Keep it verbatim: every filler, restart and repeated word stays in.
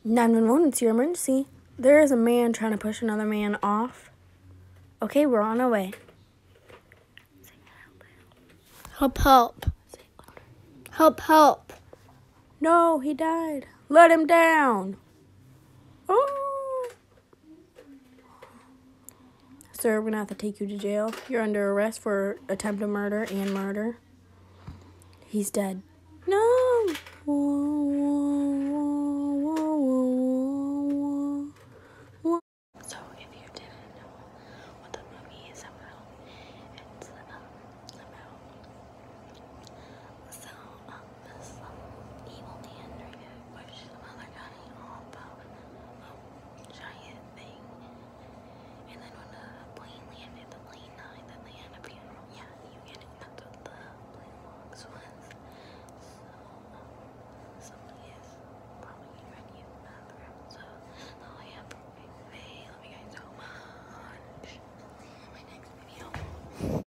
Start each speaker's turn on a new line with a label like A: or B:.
A: nine one one, it's your emergency. There is a man trying to push another man off. Okay, we're on our way.
B: Help, help. Help, help.
A: No, he died. Let him down. Oh. Sir, we're going to have to take you to jail. You're under arrest for attempted murder and murder. He's dead. No.